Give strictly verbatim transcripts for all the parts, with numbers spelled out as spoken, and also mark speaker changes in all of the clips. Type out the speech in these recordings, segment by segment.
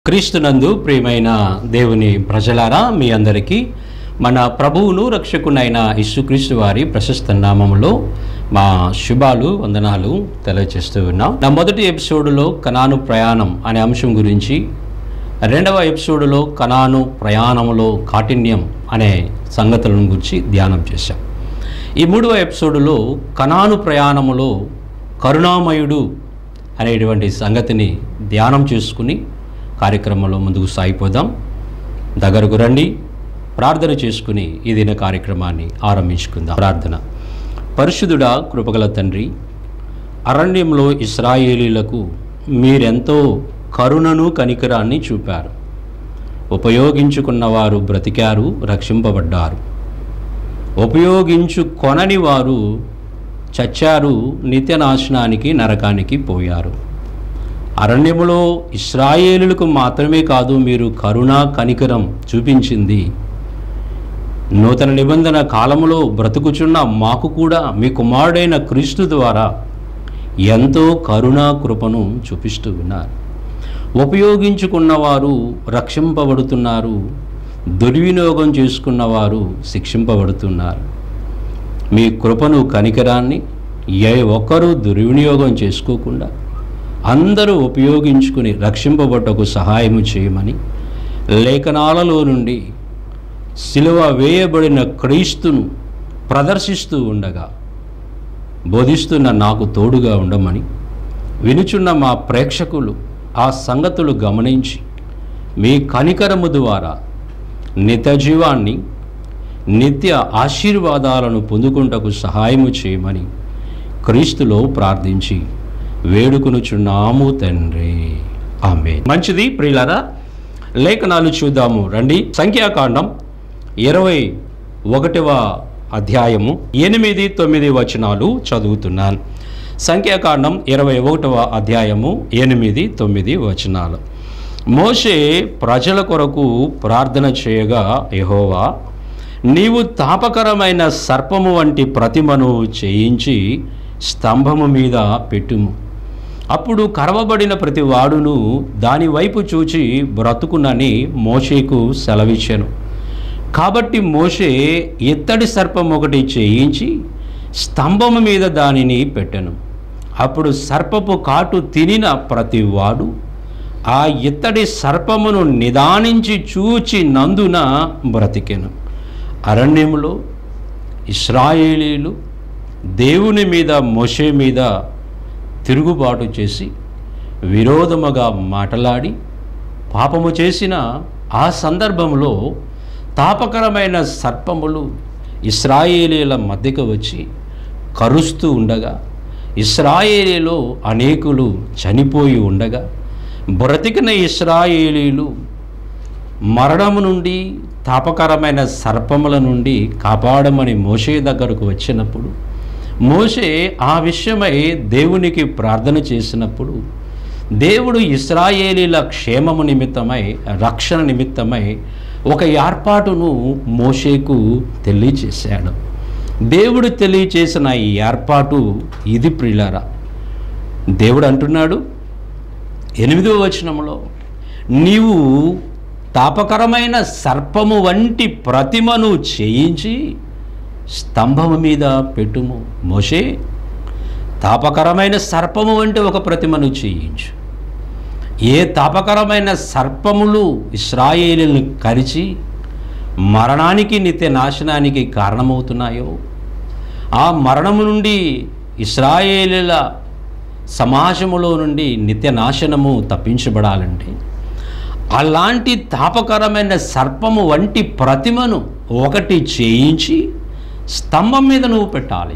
Speaker 1: క్రీస్తునందు ప్రియమైన దేవుని ప్రజలారా, మీ అందరికీ మన ప్రభువును రక్షకునైన యేసుక్రీస్తు వారి ప్రశస్త నామములో మా శుభాలు వందనాలు తెలియజేస్తూ ఉన్నాం. నా మొదటి ఎపిసోడులో కనాను ప్రయాణం అనే అంశం గురించి, రెండవ ఎపిసోడులో కనాను ప్రయాణంలో కాఠిన్యం అనే సంగతులను గురించి ధ్యానం చేశాం. ఈ మూడవ ఎపిసోడులో కనాను ప్రయాణములో కరుణామయుడు అనేటువంటి సంగతిని ధ్యానం చేసుకుని కార్యక్రమంలో ముందుకు సాగిపోదాం. దగ్గరకు రండి, ప్రార్థన చేసుకుని ఈ దిన కార్యక్రమాన్ని ఆరంభించుకుందాం. ప్రార్థన. పరిశుద్ధుడా, కృపగల తండ్రి, అరణ్యంలో ఇశ్రాయేలీలకు మీరెంతో కరుణను కనికరాన్ని చూపారు. ఉపయోగించుకున్నవారు బ్రతికారు, రక్షింపబడ్డారు. ఉపయోగించుకొనని వారు చచ్చారు, నిత్యనాశనానికి నరకానికి పోయారు. అరణ్యములో ఇశ్రాయేలులకు మాత్రమే కాదు మీరు కరుణ కనికరం చూపించింది, నూతన నిబంధన కాలములో బ్రతుకుచున్న మాకు కూడా మీ కుమారుడైన క్రీస్తు ద్వారా ఎంతో కరుణా కృపను చూపిస్తూ ఉన్నారు. ఉపయోగించుకున్నవారు రక్షింపబడుతున్నారు, దుర్వినియోగం చేసుకున్నవారు శిక్షింపబడుతున్నారు. మీ కృపను కనికరాన్ని ఏ ఒక్కరూ దుర్వినియోగం చేసుకోకుండా అందరూ ఉపయోగించుకుని రక్షింపబట్టకు సహాయము చేయమని లేఖనాలలో నుండి సిలువ వేయబడిన క్రీస్తును ప్రదర్శిస్తూ ఉండగా బోధిస్తున్న నాకు తోడుగా ఉండమని, వినుచున్న మా ప్రేక్షకులు ఆ సంగతులు గమనించి మీ కనికరము ద్వారా నిత్య జీవాన్ని, నిత్య ఆశీర్వాదాలను పొందుకుంటకు సహాయము చేయమని క్రీస్తులో ప్రార్థించి వేడుకొనుచున్నాము తండ్రి, ఆమేన్. మంచిది ప్రియులారా, లేఖనాలు చూద్దాము రండి. సంఖ్యాకాండం ఇరవై ఒకటవ అధ్యాయము ఎనిమిది తొమ్మిది వచనాలు చదువుతున్నాను. సంఖ్యాకాండం ఇరవై ఒకటవ అధ్యాయము ఎనిమిది తొమ్మిది వచనాలు. మోషే ప్రజల కొరకు ప్రార్థన చేయగా, యెహోవా నీవు తాపకరమైన సర్పము వంటి ప్రతిమను చేయించి స్తంభము మీద పెట్టుము. అప్పుడు కరవబడిన ప్రతి వాడును దాని వైపు చూచి బ్రతుకునని మోషేకు సెలవిచ్చెను. కాబట్టి మోషే ఇత్తడి సర్పం ఒకటి చేయించి స్తంభము మీద దానిని పెట్టెను. అప్పుడు సర్పపు కాటు తినిన ప్రతి వాడు ఆ ఇత్తడి సర్పమును నిదానించి చూచి నందున బ్రతికెను. అరణ్యములో ఇశ్రాయేలీలు దేవుని మీద, మోషే మీద తిరుగుబాటు చేసి విరోధముగా మాటలాడి పాపము చేసిన ఆ సందర్భంలో తాపకరమైన సర్పములు ఇశ్రాయేలీల మధ్యకు వచ్చి కరుస్తూ ఉండగా, ఇశ్రాయేలీలో అనేకులు చనిపోయి ఉండగా, బ్రతికిన ఇశ్రాయేలీలు మరణము నుండి, తాపకరమైన సర్పముల నుండి కాపాడమని మోషే దగ్గరకు వచ్చినప్పుడు, మోషే ఆ విషయమై దేవునికి ప్రార్థన చేసినప్పుడు దేవుడు ఇశ్రాయేలీల క్షేమము నిమిత్తమై, రక్షణ నిమిత్తమై ఒక ఏర్పాటును మోషేకు తెలియచేశాడు. దేవుడు తెలియచేసిన ఈ ఏర్పాటు ఇది ప్రియులారా. దేవుడు అంటున్నాడు ఎనిమిదవ వచనంలో, నీవు తాపకరమైన సర్పము వంటి ప్రతిమను చేయించి స్తంభము మీద పెట్టుము. మోషే, తాపకరమైన సర్పము వంటి ఒక ప్రతిమను చేయించు. ఏ తాపకరమైన సర్పములు ఇశ్రాయేలులను కరిచి మరణానికి, నిత్య నాశనానికి కారణమవుతున్నాయో, ఆ మరణము నుండి ఇశ్రాయేలుల సమాజములో నుండి నిత్య నాశనము తప్పించబడాలంటే అలాంటి తాపకరమైన సర్పము వంటి ప్రతిమను ఒకటి చేయించి స్తంభం మీద నువ్వు పెట్టాలి.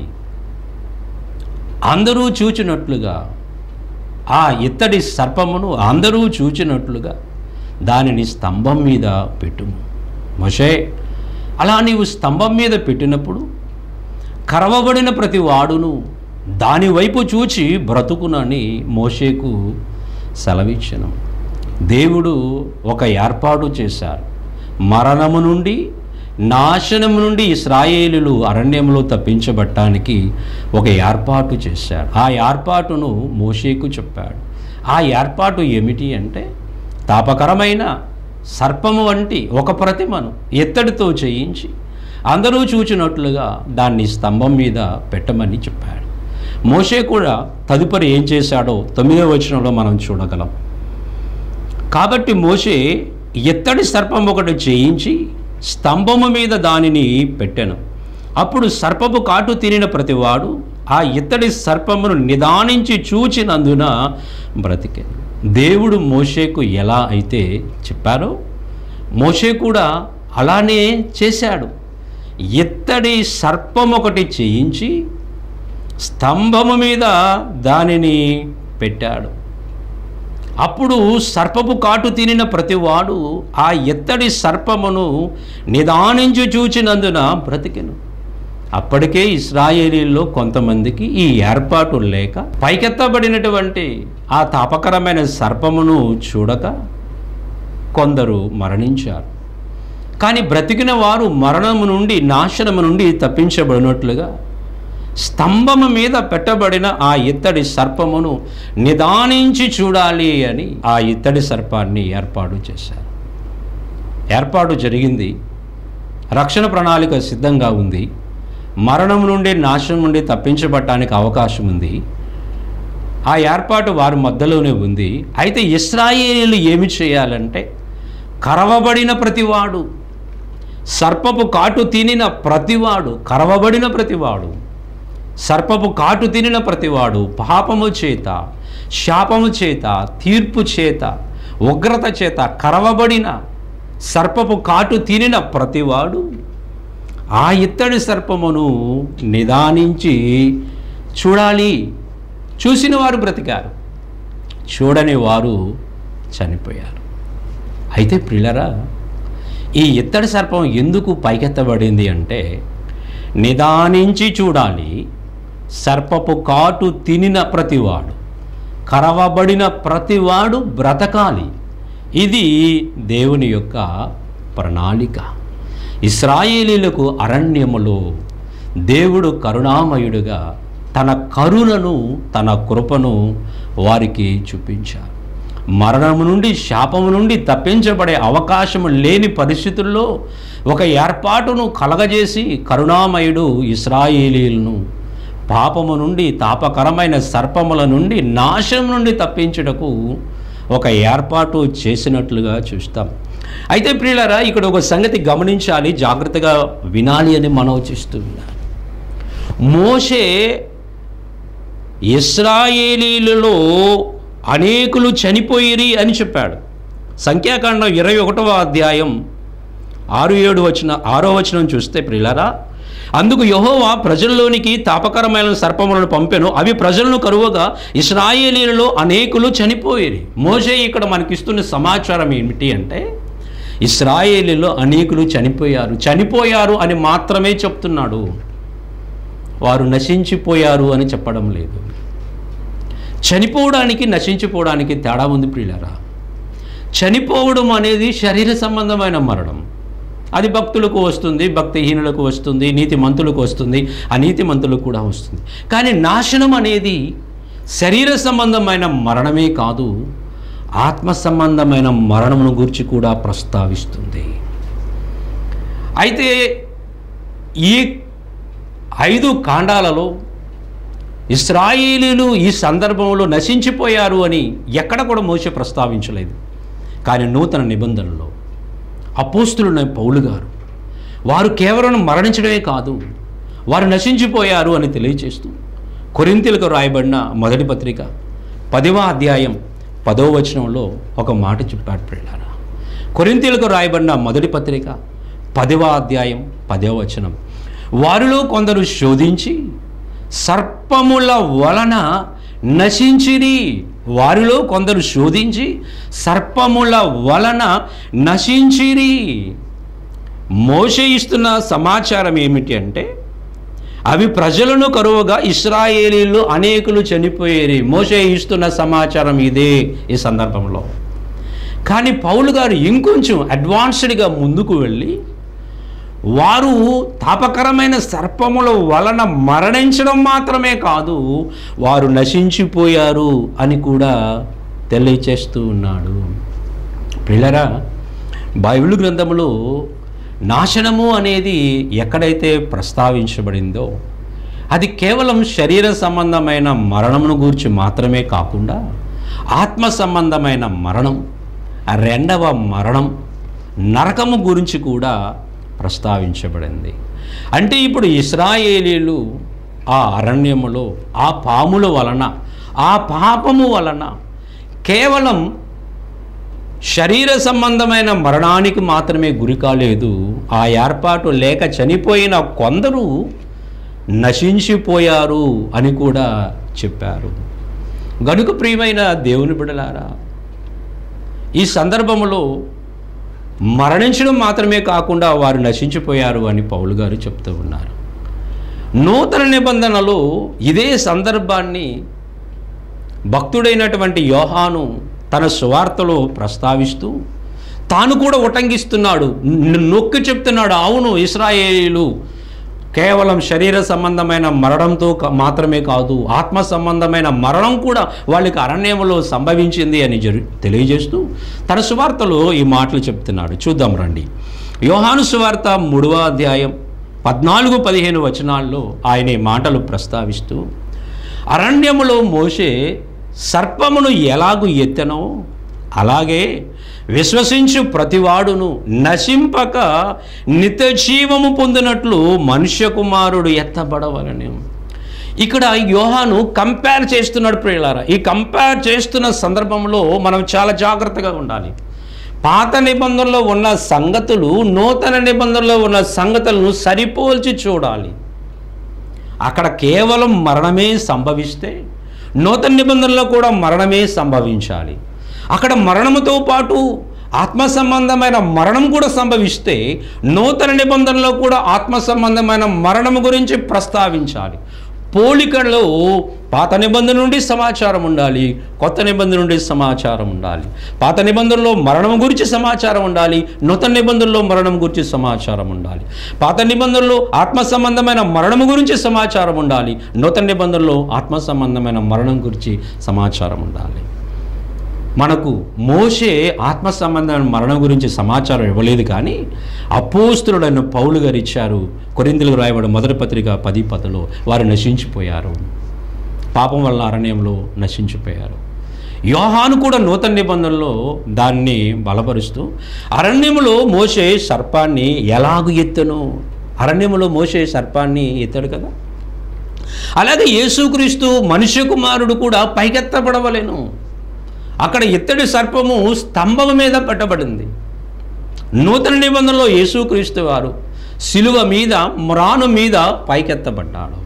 Speaker 1: అందరూ చూచినట్లుగా ఆ ఇత్తడి సర్పమును అందరూ చూచినట్లుగా దానిని స్తంభం మీద పెట్టుము. మోషే, అలా నీవు స్తంభం మీద పెట్టినప్పుడు కరవబడిన ప్రతి వాడును దాని వైపు చూచి బ్రతుకునని మోషేకు సెలవిచ్చెను. దేవుడు ఒక ఏర్పాటు చేశారు. మరణము నుండి, నాశనము నుండి ఇశ్రాయేలులు అరణ్యంలో తప్పించబడటానికి ఒక ఏర్పాటు చేశాడు. ఆ ఏర్పాటును మోషేకు చెప్పాడు. ఆ ఏర్పాటు ఏమిటి అంటే తాపకరమైన సర్పము వంటి ఒక ప్రతిమను ఎత్తడితో చేయించి అందరూ చూచినట్లుగా దాన్ని స్తంభం మీద పెట్టమని చెప్పాడు. మోషే కూడా తదుపరి ఏం చేశాడో తొమ్మిదవ వచనంలో మనం చూడగలం. కాబట్టి మోషే ఎత్తడి సర్పం ఒకటి చేయించి స్తంభము మీద దానిని పెట్టెను. అప్పుడు సర్పపు కాటు తినిన ప్రతివాడు ఆ ఇత్తడి సర్పమును నిదానించి చూచినందున బ్రతికే. దేవుడు మోషేకు ఎలా అయితే చెప్పారో మోషే కూడా అలానే చేశాడు. ఇత్తడి సర్పం ఒకటి చేయించి స్తంభము మీద దానిని పెట్టాడు. అప్పుడు సర్పపు కాటు తినిన ప్రతివాడు ఆ ఎత్తడి సర్పమును నిదానించి చూచినందున బ్రతికెను. అప్పటికే ఇశ్రాయేలీల్లో కొంతమందికి ఈ ఏర్పాటు లేక పైకెత్తబడినటువంటి ఆ తాపకరమైన సర్పమును చూడక కొందరు మరణించారు. కానీ బ్రతికిన వారు మరణము నుండి నాశనము నుండి తప్పించబడినట్లుగా స్తంభము మీద పెట్టబడిన ఆ ఇత్తడి సర్పమును నిదానించి చూడాలి అని ఆ ఇత్తడి సర్పాన్ని ఏర్పాటు చేశారు. ఏర్పాటు జరిగింది. రక్షణ ప్రణాళిక సిద్ధంగా ఉంది. మరణం నుండి నాశనం నుండి తప్పించబడటానికి అవకాశం ఉంది. ఆ ఏర్పాటు వారి మధ్యలోనే ఉంది. అయితే ఇశ్రాయేలీయులు ఏమి చేయాలంటే కరవబడిన ప్రతివాడు, సర్పపు కాటు తినిన ప్రతివాడు, కరవబడిన ప్రతివాడు, సర్పపు కాటు తినిన ప్రతివాడు పాపము చేత, శాపము చేత, తీర్పు చేత, ఉగ్రత చేత కరవబడిన సర్పపు కాటు తినిన ప్రతివాడు ఆ ఇత్తడి సర్పమును నిదానించి చూడాలి. చూసిన వారు బ్రతికారు, చూడని వారు చనిపోయారు. అయితే ప్రియులారా, ఈ ఇత్తడి సర్పం ఎందుకు పైకెత్తబడింది అంటే నిదానించి చూడాలి, సర్పపు కాటు తినిన ప్రతివాడు, కరవబడిన ప్రతివాడు బ్రతకాలి. ఇది దేవుని యొక్క ప్రణాళిక. ఇశ్రాయేలీలకు అరణ్యములో దేవుడు కరుణామయుడుగా తన కరుణను, తన కృపను వారికి చూపించారు. మరణము నుండి, శాపము నుండి తప్పించబడే అవకాశము లేని పరిస్థితుల్లో ఒక ఏర్పాటును కలగజేసి కరుణామయుడు ఇశ్రాయేలీలను పాపము నుండి, తాపకరమైన సర్పముల నుండి, నాశనం నుండి తప్పించుటకు ఒక ఏర్పాటు చేసినట్లుగా చూస్తాం. అయితే ప్రియులారా, ఇక్కడ ఒక సంగతి గమనించాలి, జాగ్రత్తగా వినాలి అని మనవి చేస్తున్నాను. మోషే ఇశ్రాయేలీలలో అనేకులు చనిపోయిరి అని చెప్పాడు. సంఖ్యాకాండం ఇరవై ఒకటవ అధ్యాయం ఆరు ఏడు వచన ఆరో వచనం చూస్తే ప్రియులారా, అందుకు యెహోవా ప్రజల్లోనికి తాపకరమైన సర్పములను పంపెను, అవి ప్రజలను కరువగా ఇశ్రాయేలీలలో అనేకులు చనిపోయిరి. మోషే ఇక్కడ మనకిస్తున్న సమాచారం ఏమిటి అంటే ఇశ్రాయేలీలో అనేకులు చనిపోయారు. చనిపోయారు అని మాత్రమే చెప్తున్నాడు, వారు నశించిపోయారు అని చెప్పడం లేదు. చనిపోవడానికి, నశించిపోవడానికి తేడా ఉంది ప్రియులారా. చనిపోవడం అనేది శరీర సంబంధమైన మరణం. అది భక్తులకు వస్తుంది, భక్తిహీనులకు వస్తుంది, నీతిమంతులకు వస్తుంది, అనీతిమంతులకు కూడా వస్తుంది. కానీ నాశనం అనేది శరీర సంబంధమైన మరణమే కాదు, ఆత్మ సంబంధమైన మరణమును గురించి కూడా ప్రస్తావిస్తుంది. అయితే ఈ ఐదు కాండాలలో ఇశ్రాయేలీలు ఈ సందర్భంలో నశించిపోయారు అని ఎక్కడ కూడా మోషే ప్రస్తావించలేదు. కానీ నూతన నిబంధనలో అపోస్తులైన పౌలు గారు వారు కేవలం మరణించడమే కాదు, వారు నశించిపోయారు అని తెలియజేస్తూ కొరింథీయులకు రాయబడిన మొదటి పత్రిక పదవ అధ్యాయం పదవ వచనంలో ఒక మాట చెప్పాడు ప్రియులారా. కొరింథీయులకు రాయబడిన మొదటి పత్రిక పదవ అధ్యాయం పదవ వచనం, వారిలో కొందరు శోధించి సర్పముల వలన నశించిరి. వారిలో కొందరు శోధించి సర్పముల వలన నశించిరి. మోషే ఇస్తున్న సమాచారం ఏమిటి అంటే అవి ప్రజలను కరువుగా ఇశ్రాయేలీలు అనేకులు చనిపోయేరి. మోషే ఇస్తున్న సమాచారం ఇదే ఈ సందర్భంలో. కానీ పౌలు గారు ఇంకొంచెం అడ్వాన్స్డ్గా ముందుకు వెళ్ళి వారు తాపకరమైన సర్పముల వలన మరణించడం మాత్రమే కాదు, వారు నశించిపోయారు అని కూడా తెలియచేస్తూ ఉన్నాడు. ప్రియులారా, బైబిల్ గ్రంథములో నాశనము అనేది ఎక్కడైతే ప్రస్తావించబడిందో అది కేవలం శరీర సంబంధమైన మరణమును గూర్చి మాత్రమే కాకుండా ఆత్మ సంబంధమైన మరణం, రెండవ మరణం, నరకము గురించి కూడా ప్రస్తావించబడింది. అంటే ఇప్పుడు ఇశ్రాయేలీలు ఆ అరణ్యములో ఆ పాముల వలన, ఆ పాపము వలన కేవలం శరీర సంబంధమైన మరణానికి మాత్రమే గురి కాలేదు, ఆ ఏర్పాటు లేక చనిపోయిన కొందరు నశించిపోయారు అని కూడా చెప్పారు. గనుక ప్రియమైన దేవుని బిడ్డలారా, ఈ సందర్భంలో మరణించడం మాత్రమే కాకుండా వారు నశించిపోయారు అని పౌలు గారు చెప్తూ ఉన్నారు. నూతన నిబంధనలో ఇదే సందర్భాన్ని భక్తుడైనటువంటి యోహాను తన సువార్తలో ప్రస్తావిస్తూ తాను కూడా ఉటంకిస్తున్నాడు, నొక్కి చెప్తున్నాడు. అవును, ఇశ్రాయేలీలు కేవలం శరీర సంబంధమైన మరణంతో మాత్రమే కాదు, ఆత్మ సంబంధమైన మరణం కూడా వాళ్ళకి అరణ్యంలో సంభవించింది అని జరి తెలియజేస్తూ తన సువార్తలో ఈ మాటలు చెప్తున్నాడు. చూద్దాం రండి. యోహాను సువార్త మూడవ అధ్యాయం పద్నాలుగు పదిహేను వచనాల్లో ఆయన ఈ మాటలు ప్రస్తావిస్తూ, అరణ్యములో మోషే సర్పమును ఎలాగు ఎత్తెనో అలాగే విశ్వసించు ప్రతివాడును నశింపక నిత్య జీవము పొందినట్లు మనుష్య కుమారుడు ఎత్తబడవలని. ఇక్కడ యోహాను కంపేర్ చేస్తున్నాడు ప్రియులారా. ఈ కంపేర్ చేస్తున్న సందర్భంలో మనం చాలా జాగ్రత్తగా ఉండాలి. పాత నిబంధనలో ఉన్న సంగతులు నూతన నిబంధనలో ఉన్న సంగతులను సరిపోల్చి చూడాలి. అక్కడ కేవలం మరణమే సంభవిస్తే నూతన నిబంధనలో కూడా మరణమే సంభవించాలి. అక్కడ మరణముతో పాటు ఆత్మ సంబంధమైన మరణం కూడా సంభవిస్తే నూతన నిబంధనలో కూడా ఆత్మ సంబంధమైన మరణం గురించి ప్రస్తావించాలి. పోలికలో పాత నిబంధన నుండి సమాచారం ఉండాలి, కొత్త నిబంధన నుండి సమాచారం ఉండాలి. పాత నిబంధనలో మరణం గురించి సమాచారం ఉండాలి, నూతన నిబంధనలో మరణం గురించి సమాచారం ఉండాలి. పాత నిబంధనలో ఆత్మ సంబంధమైన మరణం గురించి సమాచారం ఉండాలి, నూతన నిబంధనలో ఆత్మ సంబంధమైన మరణం గురించి సమాచారం ఉండాలి. మనకు మోషే ఆత్మ సంబంధమైన మరణం గురించి సమాచారం ఇవ్వలేదు, కానీ అపోస్తులుడైన పౌలు గారు ఇచ్చారు. కొరింథీయులకు రాయబడిన మొదటి పత్రిక పది పదలో వారు నశించిపోయారు, పాపం వల్ల అరణ్యంలో నశించిపోయారు. యోహాను కూడా నూతన నిబంధనలో దాన్ని బలపరుస్తూ అరణ్యములో మోషే సర్పాన్ని ఎలాగు ఎత్తెనో, అరణ్యములో మోషే సర్పాన్ని ఎత్తాడు కదా, అలాగే యేసుక్రీస్తు మనుష్య కుమారుడు కూడా పైకెత్తబడవలెను. అక్కడ ఎత్తడి సర్పము స్తంభం మీద పెట్టబడింది. నూతన నిబంధనలో యేసుక్రీస్తు వారు శిలువ మీద మ్రాను మీద పైకెత్తబడ్డాడు.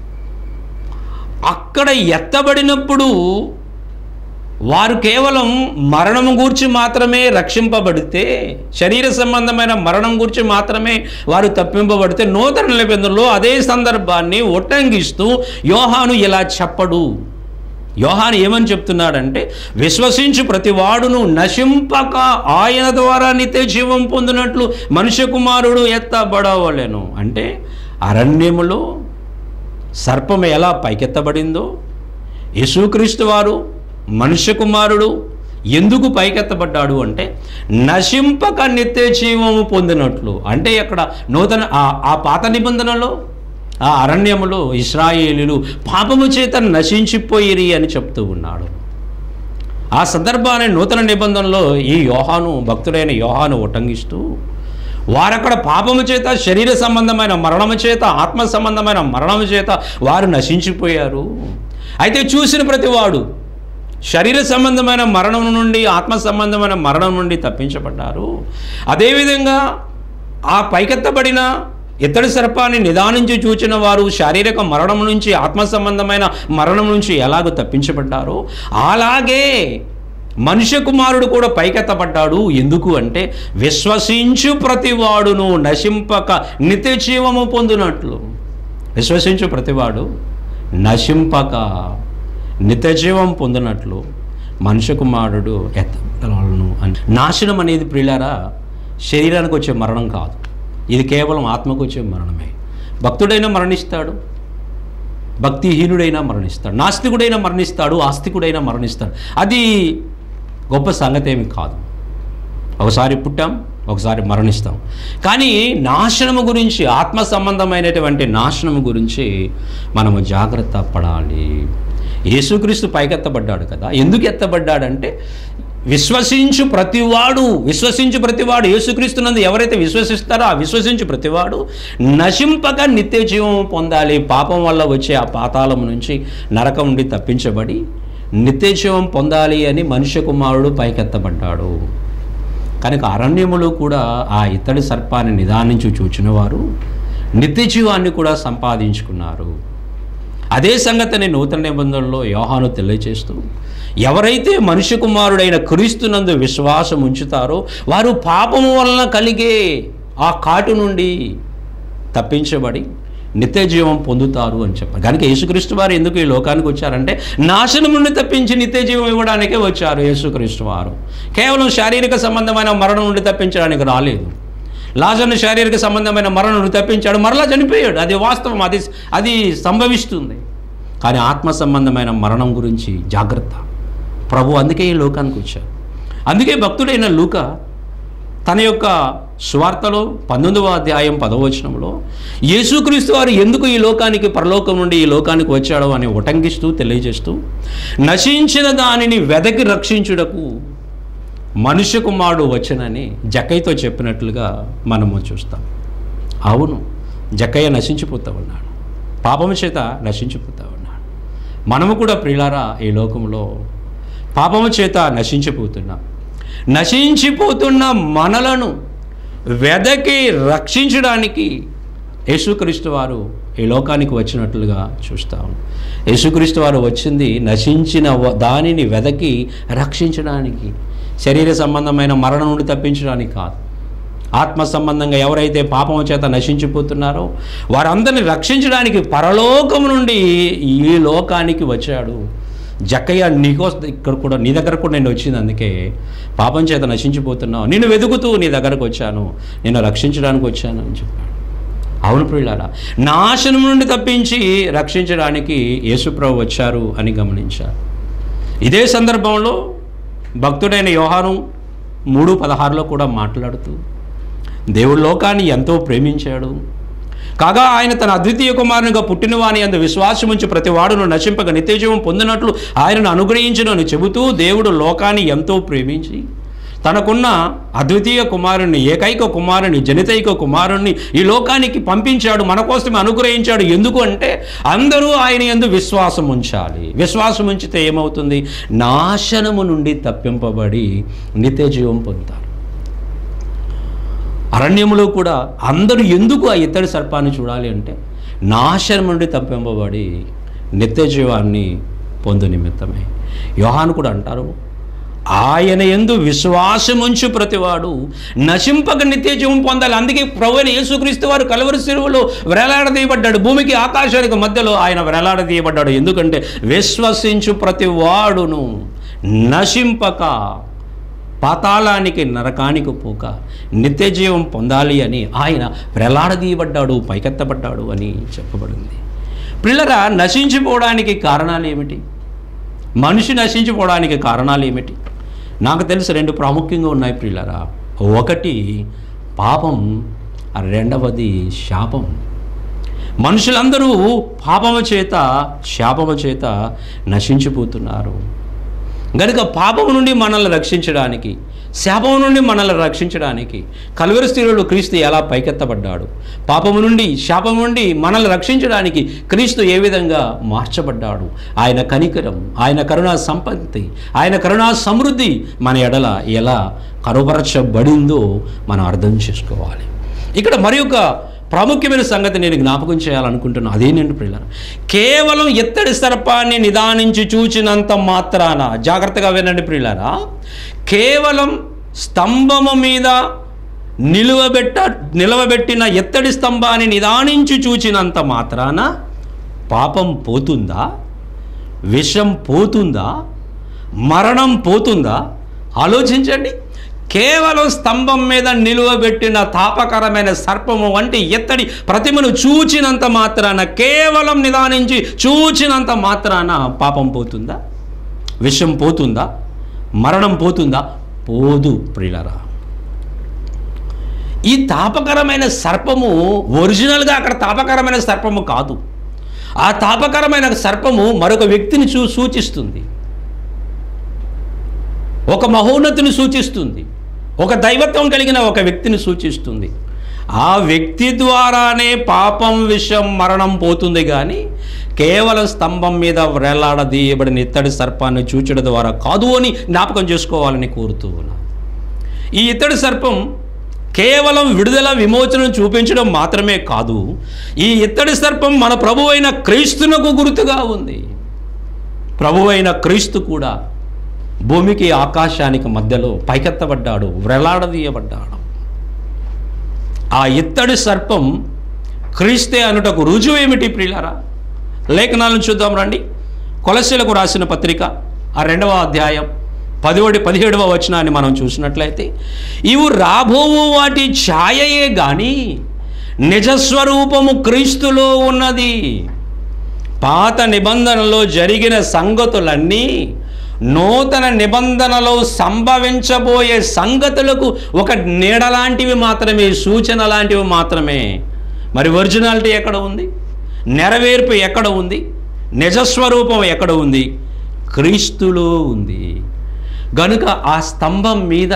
Speaker 1: అక్కడ ఎత్తబడినప్పుడు వారు కేవలం మరణం గూర్చి మాత్రమే రక్షింపబడితే, శరీర సంబంధమైన మరణం గురించి మాత్రమే వారు తప్పింపబడితే, నూతన నిబంధనలో అదే సందర్భాన్ని ఉటంకిస్తూ యోహాను ఇలా చెప్పడు. యోహాను ఏమని చెప్తున్నాడంటే, విశ్వసించు ప్రతివాడును నశింపక ఆయన ద్వారా నిత్య జీవం పొందినట్లు మనుష్య కుమారుడు ఎత్తబడవలెను. అంటే అరణ్యములో సర్పం ఎలా పైకెత్తబడిందో, యేసుక్రీస్తు వారు మనుష్య కుమారుడు ఎందుకు పైకెత్తబడ్డాడు అంటే నశింపక నిత్య జీవము పొందినట్లు. అంటే అక్కడ నూతన ఆ పాత నిబంధనలో ఆ అరణ్యములో ఇశ్రాయేలీలు పాపము చేత నశించిపోయిరి అని చెప్తూ ఉన్నాడు. ఆ సందర్భాన్ని నూతన నిబంధనలో ఈ యోహాను, భక్తుడైన యోహాను ఉటంకిస్తూ వారక్కడ పాపము చేత, శరీర సంబంధమైన మరణము చేత, ఆత్మ సంబంధమైన మరణము చేత వారు నశించిపోయారు. అయితే చూసిన ప్రతివాడు శరీర సంబంధమైన మరణం నుండి ఆత్మ సంబంధమైన మరణం నుండి తప్పించబడ్డారు. అదేవిధంగా ఆ పైకెత్తబడిన ఇత్తడి సర్పాన్ని నిదానించి చూచిన వారు శారీరక మరణం నుంచి ఆత్మ సంబంధమైన మరణం నుంచి ఎలాగో తప్పించబడ్డారో అలాగే మనుష్య కుమారుడు కూడా పైకెత్తబడ్డాడు. ఎందుకు అంటే విశ్వసించు ప్రతివాడును నశింపక నిత్య జీవము పొందినట్లు. విశ్వసించు ప్రతివాడు నశింపక నిత్య జీవం పొందినట్లు మనుష్య కుమారుడు ఎత్తబడలను. అంటే నాశనం అనేది ప్రియులారా శరీరానికి వచ్చే మరణం కాదు, ఇది కేవలం ఆత్మకు వచ్చే మరణమే. భక్తుడైనా మరణిస్తాడు, భక్తిహీనుడైనా మరణిస్తాడు, నాస్తికుడైనా మరణిస్తాడు, ఆస్తికుడైనా మరణిస్తాడు. అది గొప్ప సంగతి ఏమి కాదు. ఒకసారి పుట్టాం, ఒకసారి మరణిస్తాం. కానీ నాశనము గురించి, ఆత్మ సంబంధమైనటువంటి నాశనము గురించి మనము జాగ్రత్త పడాలి. యేసుక్రీస్తు పైకెత్తబడ్డాడు కదా. ఎందుకు ఎత్తబడ్డాడంటే విశ్వసించు ప్రతివాడు విశ్వసించు ప్రతివాడు యేసుక్రీస్తునందు ఎవరైతే విశ్వసిస్తారో ఆ విశ్వసించు ప్రతివాడు నశింపక నిత్య జీవం పొందాలి. పాపం వల్ల వచ్చే ఆ పాతాళం నుంచి, నరకం నుండి తప్పించబడి నిత్య జీవం పొందాలి అని మనుష్య కుమారుడు పైకెత్తబడ్డాడు. కనుక అరణ్యములు కూడా ఆ ఇత్తడి సర్పాన్ని నిదానించి చూచిన వారు నిత్య జీవాన్ని కూడా సంపాదించుకున్నారు. అదే సంగతిని నూతన నిబంధనలో యోహాను తెలియజేస్తూ, ఎవరైతే మనుష్య కుమారుడైన క్రీస్తునందు విశ్వాసం ఉంచుతారో వారు పాపము వలన కలిగే ఆ కాటు నుండి తప్పించబడి నిత్య జీవం పొందుతారు అని చెప్పారు. కనుక యేసుక్రీస్తు వారు ఎందుకు ఈ లోకానికి వచ్చారంటే నాశనం నుండి తప్పించి నిత్య జీవం ఇవ్వడానికే వచ్చారు. యేసుక్రీస్తు వారు కేవలం శారీరక సంబంధమైన మరణం నుండి తప్పించడానికి రాలేదు. లాజరును శారీరక సంబంధమైన మరణం నుండి తప్పించాడు, మరలా చనిపోయాడు. అది వాస్తవం, అది అది సంభవిస్తుంది. కానీ ఆత్మ సంబంధమైన మరణం గురించి జాగ్రత్త. ప్రభు అందుకే ఈ లోకానికి వచ్చారు. అందుకే భక్తుడైన లూకా తన యొక్క సువార్తలో పంతొమ్మిదవ అధ్యాయం పదవ వచనంలో యేసుక్రీస్తు వారు ఎందుకు ఈ లోకానికి, పరలోకం నుండి ఈ లోకానికి వచ్చాడో అని ఉటంకిస్తూ తెలియజేస్తూ, నశించిన దానిని వెదకి రక్షించుటకు మనుష్య కుమారుడు వచ్చనని జక్కయ్యతో చెప్పినట్లుగా మనము చూస్తాం. అవును, జక్కయ్య నశించిపోతూ ఉన్నాడు, పాపము చేత నశించిపోతూ ఉన్నాడు. మనము కూడా ప్రియులారా ఈ లోకంలో పాపము చేత నశించిపోతున్నాం. నశించిపోతున్న మనలను వెదకి రక్షించడానికి యేసుక్రీస్తు వారు ఈ లోకానికి వచ్చినట్లుగా చూస్తాం. యేసుక్రీస్తు వారు వచ్చింది నశించిన దానిని వెదకి రక్షించడానికి, శరీర సంబంధమైన మరణం నుండి తప్పించడానికి కాదు. ఆత్మ సంబంధంగా ఎవరైతే పాపం చేత నశించిపోతున్నారో వారందరిని రక్షించడానికి పరలోకం నుండి ఈ లోకానికి వచ్చాడు. జక్కయ్య నీకో ఇక్కడ కూడా నీ దగ్గర కూడా నేను వచ్చింది, అందుకే పాపం చేత నశించిపోతున్నావు, నిన్ను వెతుకుతూ నీ దగ్గరకు వచ్చాను, నిన్ను రక్షించడానికి వచ్చాను అని చెప్పాడు. అవును ప్రియులారా, నాశనం నుండి తప్పించి రక్షించడానికి యేసుప్రభు వచ్చారు అని గమనించారు. ఇదే సందర్భంలో భక్తుడైన యోహాను మూడు పదహారులో కూడా మాట్లాడుతూ, దేవుడు లోకాన్ని ఎంతో ప్రేమించాడు కాగా ఆయన తన అద్వితీయ కుమారునిగా పుట్టినవాని అందు విశ్వాసముంచి ప్రతి వాడును నశింపక నిత్యజీవం పొందినట్లు ఆయనను అనుగ్రహించునని చెబుతూ, దేవుడు లోకాన్ని ఎంతో ప్రేమించి తనకున్న అద్వితీయ కుమారుని, ఏకైక కుమారుని, జనితైక కుమారుణ్ణి ఈ లోకానికి పంపించాడు, మన కోసమే అనుగ్రహించాడు. ఎందుకు అంటే అందరూ ఆయన యందు విశ్వాసం ఉంచాలి. విశ్వాసం ఉంచితే ఏమవుతుంది? నాశనము నుండి తప్పింపబడి నిత్య జీవం పొందుతారు. అరణ్యములో కూడా అందరూ ఎందుకు ఆ ఇత్తడి సర్పాన్ని చూడాలి అంటే నాశనం నుండి తప్పింపబడి నిత్య జీవాన్ని పొందు నిమిత్తమే. యోహాను కూడా అంటారు, ఆయన యందు విశ్వాసముంచు ప్రతివాడు నశింపక నిత్య జీవం పొందాలి. అందుకే ప్రభువైన యేసుక్రీస్తు వారు కలువరి శిలువలో వేలాడదీయబడ్డాడు. భూమికి ఆకాశానికి మధ్యలో ఆయన వేలాడదీయబడ్డాడు. ఎందుకంటే విశ్వసించు ప్రతివాడును నశింపక పాతాళానికి, నరకానికి పోక నిత్య జీవం పొందాలి అని ఆయన వేలాడదీయబడ్డాడు, పైకెత్తబడ్డాడు అని చెప్పబడింది. పిల్లరా, నశించిపోవడానికి కారణాలు ఏమిటి? మనిషి నశించిపోవడానికి కారణాలు ఏమిటి? నాకు తెలిసి రెండు ప్రాముఖ్యంగా ఉన్నాయి ప్రియులారా. ఒకటి పాపం, రెండవది శాపం. మనుషులందరూ పాపము చేత, శాపము చేత నశించిపోతున్నారు. గనుక పాపము నుండి మనల్ని రక్షించడానికి, శాపము నుండి మనల్ని రక్షించడానికి కలువరి శిలువలో క్రీస్తు ఎలా పైకెత్తబడ్డాడు, పాపము నుండి, శాపము నుండి మనల్ని రక్షించడానికి క్రీస్తు ఏ విధంగా మార్చబడ్డాడు, ఆయన కనికరం, ఆయన కరుణా సంపత్తి, ఆయన కరుణా సమృద్ధి మన ఎడల ఎలా కనుపరచబడిందో మనం అర్థం చేసుకోవాలి. ఇక్కడ మరి ఒక ప్రాముఖ్యమైన సంగతి నేను జ్ఞాపకం చేయాలనుకుంటున్నాను. అదేంటంటే ప్రియులారా, కేవలం ఎత్తడి సర్పాన్ని నిదానించి చూచినంత మాత్రాన, జాగ్రత్తగా వినండి ప్రియులారా, కేవలం స్తంభము మీద నిలువబెట్ట నిలవబెట్టిన ఎత్తడి స్తంభాన్ని నిదానించి చూచినంత మాత్రాన పాపం పోతుందా? విషం పోతుందా? మరణం పోతుందా? ఆలోచించండి. కేవలం స్తంభం మీద నిలువబెట్టిన తాపకరమైన సర్పము వంటి ఎత్తడి ప్రతిమను చూచినంత మాత్రాన, కేవలం నిదానించి చూచినంత మాత్రాన పాపం పోతుందా? విషం పోతుందా? మరణం పోతుందా? పోదు ప్రియులారా. ఈ తాపకరమైన సర్పము ఒరిజినల్గా అక్కడ తాపకరమైన సర్పము కాదు. ఆ తాపకరమైన సర్పము మరొక వ్యక్తిని చూ సూచిస్తుంది, ఒక మహోన్నతిని సూచిస్తుంది, ఒక దైవత్వం కలిగిన ఒక వ్యక్తిని సూచిస్తుంది. ఆ వ్యక్తి ద్వారానే పాపం, విషం, మరణం పోతుంది. కానీ కేవలం స్తంభం మీద వ్రేలాడదీయబడిన ఇత్తడి సర్పాన్ని చూచడం ద్వారా కాదు అని జ్ఞాపకం చేసుకోవాలని కోరుతూ ఉన్నా. ఈ ఇత్తడి సర్పం కేవలం విడుదల, విమోచనం చూపించడం మాత్రమే కాదు. ఈ ఇత్తడి సర్పం మన ప్రభువైన క్రీస్తునకు గుర్తుగా ఉంది. ప్రభువైన క్రీస్తు కూడా భూమికి ఆకాశానికి మధ్యలో పైకెత్తబడ్డాడు, వ్రేలాడదీయబడ్డాడు. ఆ ఇత్తడి సర్పం క్రీస్తే అనుటకు రుజువు ఏమిటి ప్రియులారా? లేఖనాలను చూద్దాం రండి. కొలస్సీలకు రాసిన పత్రిక ఆ రెండవ అధ్యాయం పదిహేడు పదిహేడవ వచనాన్ని మనం చూసినట్లయితే, ఇవి రాబోవు వాటి ఛాయయే గాని నిజస్వరూపము క్రీస్తులో ఉన్నది. పాత నిబంధనలో జరిగిన సంగతులన్నీ నూతన నిబంధనలో సంభవించబోయే సంగతులకు ఒక నీడ లాంటివి మాత్రమే, సూచన లాంటివి మాత్రమే. మరి ఒరిజినాలిటీ ఎక్కడ ఉంది? నెరవేర్పు ఎక్కడ ఉంది? నిజస్వరూపం ఎక్కడ ఉంది? క్రీస్తులో ఉంది. గనుక ఆ స్తంభం మీద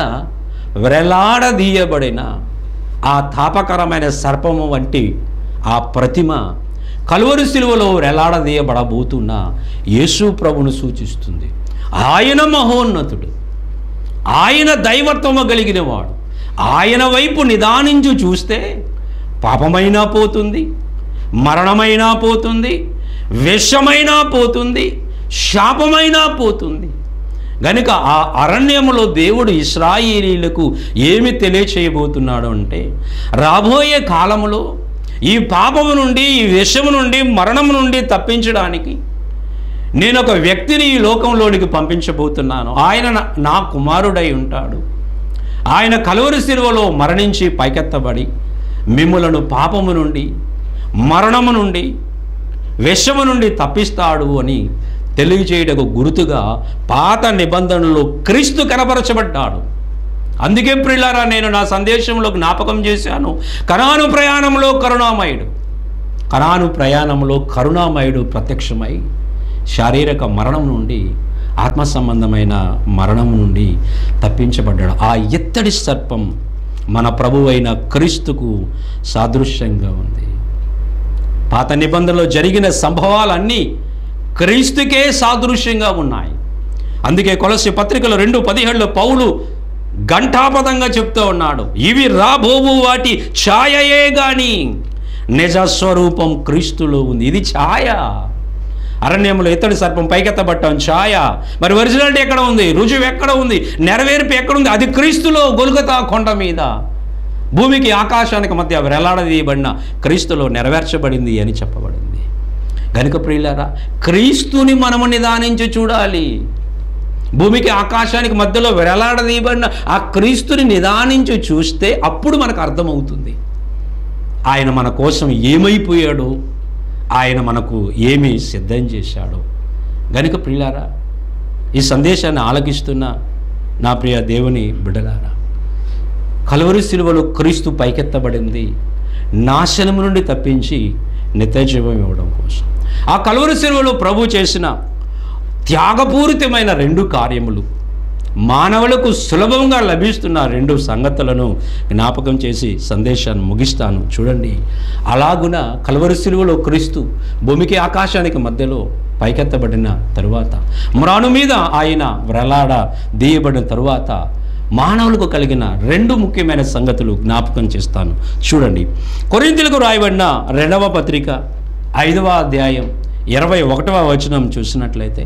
Speaker 1: వ్రేలాడదీయబడిన ఆ తాపకరమైన సర్పము వంటి ఆ ప్రతిమ కలువరి శిలువలో వ్రేలాడదీయబడబోతున్న యేసు ప్రభువును సూచిస్తుంది. ఆయన మహోన్నతుడు, ఆయన దైవత్వము కలిగిన వాడు. ఆయన వైపు నిదానించు చూస్తే పాపమైనా పోతుంది, మరణమైనా పోతుంది, విషమైనా పోతుంది, శాపమైనా పోతుంది. గనుక ఆ అరణ్యములో దేవుడు ఇశ్రాయేలీయులకు ఏమి తెలియచేయబోతున్నాడు అంటే, రాబోయే కాలములో ఈ పాపము నుండి, ఈ విషము నుండి, మరణము నుండి తప్పించడానికి నేను ఒక వ్యక్తిని ఈ లోకంలోనికి పంపించబోతున్నాను. ఆయన నా కుమారుడై ఉంటాడు. ఆయన కలువరి శిలువలో మరణించి పైకెత్తబడి మిమ్ములను పాపము నుండి, మరణము నుండి, విషము నుండి తప్పిస్తాడు అని తెలియజేయటకు గుర్తుగా పాత నిబంధనలో క్రీస్తు కనపరచబడ్డాడు. అందుకే ప్రియులారా, నేను నా సందేశంలో జ్ఞాపకం చేశాను, కనాను ప్రయాణంలో కరుణామయుడు కనాను ప్రయాణంలో కరుణామయుడు ప్రత్యక్షమై శారీరక మరణం నుండి, ఆత్మ సంబంధమైన మరణం నుండి తప్పించబడ్డాడు. ఆ ఇత్తడి సర్పం మన ప్రభువైన క్రీస్తుకు సాదృశ్యంగా ఉంది. పాత నిబంధనలో జరిగిన సంభవాలన్నీ క్రీస్తుకే సాదృశ్యంగా ఉన్నాయి. అందుకే కొలస్సీ పత్రికలో రెండు పదిహేడులో పౌలు ఘంటాపదంగా చెప్తూ ఉన్నాడు, ఇవి రాబోవు వాటి ఛాయయే గాని నిజస్వరూపం క్రీస్తులో ఉంది. ఇది ఛాయ. అరణ్యంలో ఇత్తడి సర్పం పైకెత్తబట్టం ఛాయ. మరి ఒరిజినాలిటీ ఎక్కడ ఉంది? రుజువు ఎక్కడ ఉంది? నెరవేర్పు ఎక్కడుంది? అది క్రీస్తులో, గొల్గొతా కొండ మీద భూమికి ఆకాశానికి మధ్య వ్రేలాడదీయబడిన క్రీస్తులో నెరవేర్చబడింది అని చెప్పబడింది. గనుక ప్రియులారా, క్రీస్తుని మనము నిదానించి చూడాలి. భూమికి ఆకాశానికి మధ్యలో వ్రేలాడదీయబడిన ఆ క్రీస్తుని నిదానించి చూస్తే అప్పుడు మనకు అర్థమవుతుంది ఆయన మన కోసం ఏమైపోయాడో, ఆయన మనకు ఏమి సిద్ధం చేశాడో. గనుక ప్రియులారా, ఈ సందేశాన్ని ఆలకిస్తున్న నా ప్రియ దేవుని బిడ్డలారా, కలువరి శిలువలో క్రీస్తు పైకెత్తబడింది నాశనము నుండి తప్పించి నిత్యజీవం ఇవ్వడం కోసం. ఆ కలువరి శిలువలో ప్రభు చేసిన త్యాగపూరితమైన రెండు కార్యములు, మానవులకు సులభంగా లభిస్తున్న రెండు సంగతులను జ్ఞాపకం చేసి సందేశాన్ని ముగిస్తాను. చూడండి, అలాగున కలువరి శిలువలో క్రీస్తు భూమికి ఆకాశానికి మధ్యలో పైకెత్తబడిన తరువాత, మ్రాను మీద ఆయన వ్రేలాడ దీయబడిన తరువాత మానవులకు కలిగిన రెండు ముఖ్యమైన సంగతులు జ్ఞాపకం చేస్తాను. చూడండి, కొరింథీయులకు రాయబడిన రెండవ పత్రిక ఐదవ అధ్యాయం ఇరవై ఒకటవ వచనం చూసినట్లయితే,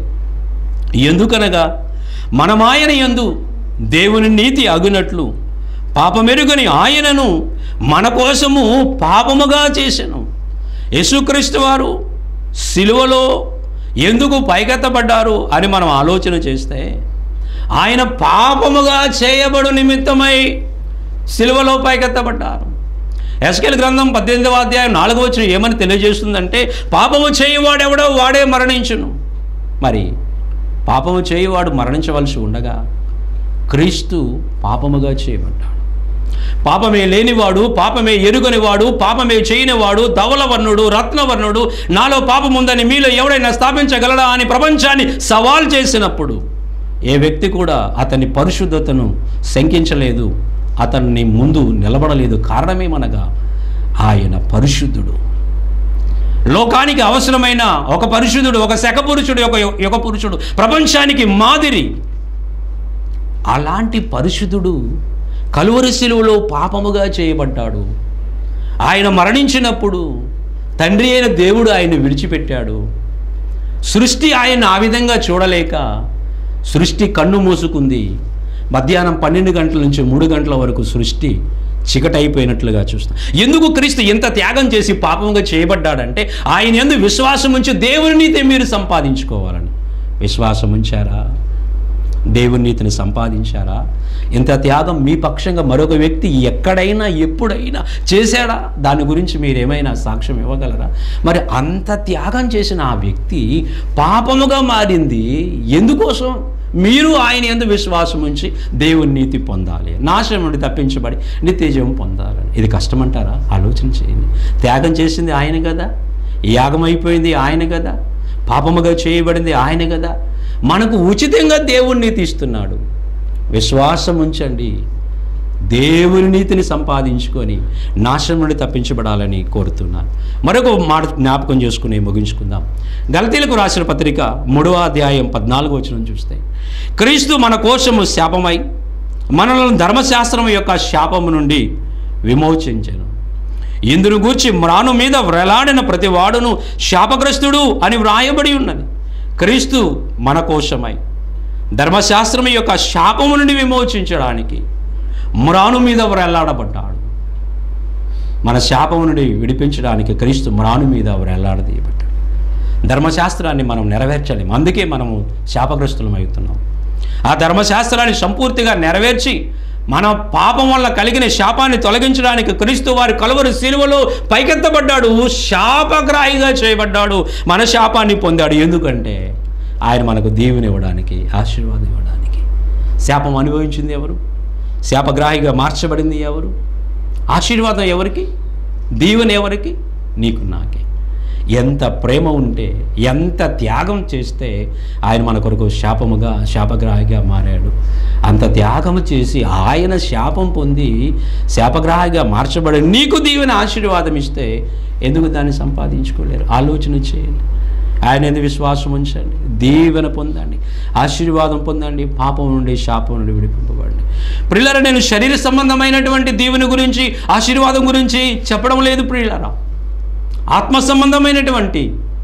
Speaker 1: ఎందుకనగా మనమాయన యందు దేవుని నీతి అగునట్లు పాపమెరుగని ఆయనను మన కోసము పాపముగా చేసెను. యేసుక్రీస్తు వారు సిలువలో ఎందుకు పైకెత్తబడ్డారు అని మనం ఆలోచన చేస్తే, ఆయన పాపముగా చేయబడు నిమిత్తమై సిలువలో పైకెత్తబడ్డారు. ఎస్కేల్ గ్రంథం పద్దెనిమిదవ అధ్యాయం నాలుగవ వచనం ఏమని తెలియజేస్తుందంటే, పాపము చేయవాడెవడో వాడే మరణించును. మరి పాపము చేయవాడు మరణించవలసి ఉండగా క్రీస్తు పాపముగా చేయబడ్డాడు. పాపమే లేనివాడు, పాపమే ఎరుగనివాడు, పాపమే చేయనివాడు, ధవలవర్ణుడు, రత్నవర్ణుడు, నాలో పాపం ఉందని మీలో ఎవడైనా స్థాపించగలడా అని ప్రపంచాన్ని సవాల్ చేసినప్పుడు ఏ వ్యక్తి కూడా అతని పరిశుద్ధతను శంకించలేదు, అతన్ని ముందు నిలబడలేదు. కారణమేమనగా ఆయన పరిశుద్ధుడు. లోకానికి అవసరమైన ఒక పరిశుద్ధుడు, ఒక శకపురుషుడు, ఒక యుగ పురుషుడు, ప్రపంచానికి మాదిరి. అలాంటి పరిశుద్ధుడు కలువరి శిలువలో పాపముగా చేయబడ్డాడు. ఆయన మరణించినప్పుడు తండ్రి అయిన దేవుడు ఆయన విడిచిపెట్టాడు. సృష్టి ఆయన ఆ విధంగా చూడలేక సృష్టి కన్ను మూసుకుంది. మధ్యాహ్నం పన్నెండు గంటల నుంచి మూడు గంటల వరకు సృష్టి చికటైపోయినట్లుగా చూస్తాం. ఎందుకు క్రీస్తు ఎంత త్యాగం చేసి పాపంగా చేయబడ్డాడంటే ఆయన యందు విశ్వాసం ఉంచి దేవుని నీతి మీరు సంపాదించుకోవాలని. విశ్వాసం ఉంచారా? దేవుని నీతిని సంపాదించారా? ఇంత త్యాగం మీ పక్షంగా మరొక వ్యక్తి ఎక్కడైనా ఎప్పుడైనా చేశాడా? దాని గురించి మీరేమైనా సాక్ష్యం ఇవ్వగలరా? మరి అంత త్యాగం చేసిన ఆ వ్యక్తి పాపముగా మారింది ఎందుకోసం? మీరు ఆయన యందు విశ్వాసం ఉంచి దేవుని నీతి పొందాలి, నాశనం నుండి తప్పించబడి నిత్యజీవం పొందాలని. ఇది కష్టమంటారా? ఆలోచన చేయండి. త్యాగం చేసింది ఆయన కదా, యాగం అయిపోయింది ఆయన కదా, పాపముగా చేయబడింది ఆయన కదా, మనకు ఉచితంగా దేవుని నీతి ఇస్తున్నాడు. విశ్వాసం ఉంచండి, దేవుని నీతిని సంపాదించుకొని నాశనం నుండి తప్పించబడాలని కోరుతున్నాను. మరొక మాట జ్ఞాపకం చేసుకుని ముగించుకుందాం. గలతీలకు రాసిన పత్రిక మూడవ అధ్యాయం పద్నాలుగు వచనం చూస్తే, క్రీస్తు మన కోసము శాపమై మనలను ధర్మశాస్త్రం యొక్క శాపము నుండి విమోచించెను. ఇందును గూర్చి మ్రాను మీద వ్రేలాడిన ప్రతి వాడును శాపగ్రస్తుడు అని వ్రాయబడి ఉన్నది. క్రీస్తు మన కోసమై ధర్మశాస్త్రం యొక్క శాపము నుండి విమోచించడానికి మ్రాను మీద వ్రేలాడబడ్డాడు. మన శాపము నుండి విడిపించడానికి క్రీస్తు మ్రాను మీద వ్రేలాడదీయబడ్డాడు. ధర్మశాస్త్రాన్ని మనం నెరవేర్చలేము, అందుకే మనము శాపగ్రస్తులం అవుతున్నాం. ఆ ధర్మశాస్త్రాన్ని సంపూర్తిగా నెరవేర్చి మన పాపం వల్ల కలిగిన శాపాన్ని తొలగించడానికి క్రీస్తు వారి కలువరి శిలువలో పైకెత్తబడ్డాడు, శాపగ్రాహిగా చేయబడ్డాడు, మన శాపాన్ని పొందాడు. ఎందుకంటే ఆయన మనకు దీవెన ఇవ్వడానికి, ఆశీర్వాదం ఇవ్వడానికి. శాపం అనుభవించింది ఎవరు? శాపగ్రాహిగా మార్చబడింది ఎవరు? ఆశీర్వాదం ఎవరికి? దీవెన ఎవరికి? నీకు నాకే. ఎంత ప్రేమ ఉంటే, ఎంత త్యాగం చేస్తే ఆయన మన కొరకు శాపముగా శాపగ్రాహిగా మారాడు. అంత త్యాగము చేసి ఆయన శాపం పొంది శాపగ్రాహిగా మార్చబడి నీకు దీవెన ఆశీర్వాదం ఇస్తే ఎందుకు దాన్ని సంపాదించుకోలేరు? ఆలోచన చేయండి. ఆయన ఎందుకు విశ్వాసం ఉంచండి, దీవెన పొందండి, ఆశీర్వాదం పొందండి, పాపం నుండి శాపం నుండి విడిపింపబడండి. ప్రియులారా, నేను శరీర సంబంధమైనటువంటి దీవెన గురించి, ఆశీర్వాదం గురించి చెప్పడం లేదు ప్రియులారా. ఆత్మ సంబంధమైనటువంటి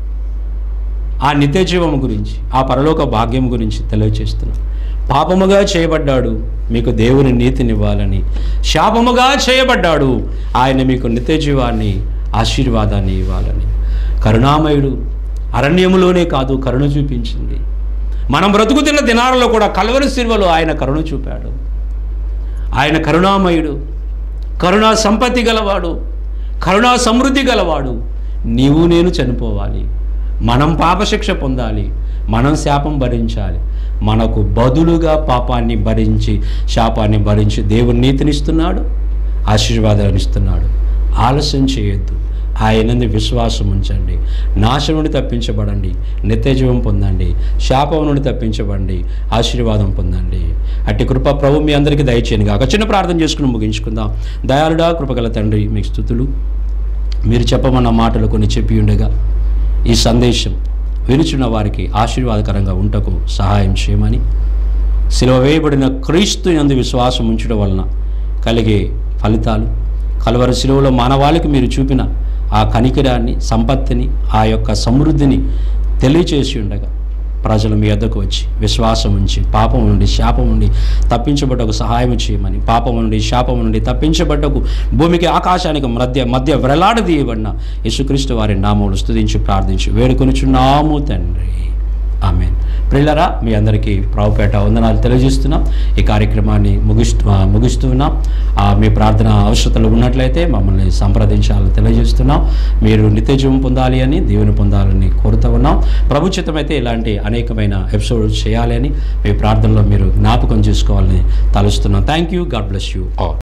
Speaker 1: ఆ నిత్యజీవం గురించి, ఆ పరలోక భాగ్యం గురించి తెలియజేస్తున్నాను. పాపముగా చేయబడ్డాడు, మీకు దేవుని నీతినివ్వాలని. శాపముగా చేయబడ్డాడు, ఆయన మీకు నిత్యజీవాన్ని, ఆశీర్వాదాన్ని ఇవ్వాలని. కరుణామయుడు అరణ్యములోనే కాదు కరుణ చూపించింది. మనం బ్రతుకుతున్న దినాలలో కూడా కలువరి శిలువలో ఆయన కరుణ చూపాడు. ఆయన కరుణామయుడు, కరుణా సంపత్తి గలవాడు, కరుణా సమృద్ధి గలవాడు. నీవు నేను చనిపోవాలి, మనం పాపశిక్ష పొందాలి, మనం శాపం భరించాలి. మనకు బదులుగా పాపాన్ని భరించి, శాపాన్ని భరించి దేవుని నీతినిస్తున్నాడు, ఆశీర్వాదాన్ని ఇస్తున్నాడు. ఆలస్యం చేయొద్దు, ఆయనందు విశ్వాసం ఉంచండి. నాశనం నుండి తప్పించబడండి, నిత్యజీవం పొందండి, శాపం నుండి తప్పించబడండి, ఆశీర్వాదం పొందండి. అట్టి కృప ప్రభు మీ అందరికీ దయచేయను గాక. చిన్న ప్రార్థన చేసుకుని ముగించుకుందాం. దయాళుడా, కృపగల తండ్రి, మీకు స్తుతులు. మీరు చెప్పమన్న మాటలు కొన్ని చెప్పి ఉండగా ఈ సందేశం వినుచున్న వారికి ఆశీర్వాదకరంగా ఉంటకు సహాయం చేయమని, సిలువ వేయబడిన క్రీస్తు యందు విశ్వాసం ఉంచడం వలన కలిగే ఫలితాలు, కలువరి శిలువలో మానవాళికి మీరు చూపిన ఆ కనికిరాన్ని, సంపత్తిని, ఆ యొక్క సమృద్ధిని తెలియచేసి ఉండగా ప్రజలు మీ వద్దకు వచ్చి విశ్వాసం ఉంచి పాపం నుండి, శాపం నుండి తప్పించబడ్డకు సహాయం చేయమని, పాపం నుండి, శాపం నుండి తప్పించబడ్డకు భూమికి ఆకాశానికి మధ్య మధ్య వ్రేలాడదీయబడిన యేసుక్రీస్తు వారి నామములు స్తుతించి ప్రార్థించి వేడుకొనుచున్నాము తండ్రి. ఆమేన్. ప్రియులారా, మీ అందరికీ ప్రభుపేట వందనాలు తెలియజేస్తున్నాం. ఈ కార్యక్రమాన్ని ముగిస్తూ ముగిస్తూ ఉన్నాం. మీ ప్రార్థన అవసరతలు ఉన్నట్లయితే మమ్మల్ని సంప్రదించాలని తెలియజేస్తున్నాం. మీరు నిత్యజీవం పొందాలి అని, దీవెన పొందాలని కోరుతూ ఉన్నాం. ప్రభుచితమైతే ఇలాంటి అనేకమైన ఎపిసోడ్ చేయాలి అని మీ ప్రార్థనలో మీరు జ్ఞాపకం చేసుకోవాలని తలుస్తున్నాం. Thank you. God bless you all.